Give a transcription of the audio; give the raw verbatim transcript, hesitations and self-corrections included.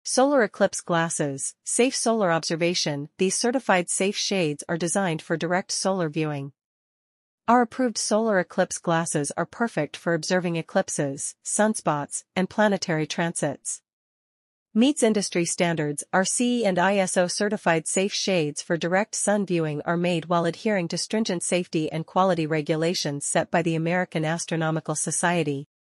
Solar Eclipse Glasses, Safe Solar Observation. These certified safe shades are designed for direct solar viewing. Our approved solar eclipse glasses are perfect for observing eclipses, sunspots, and planetary transits. Meets industry standards. Our C E and I S O certified safe shades for direct sun viewing are made while adhering to stringent safety and quality regulations set by the American Astronomical Society.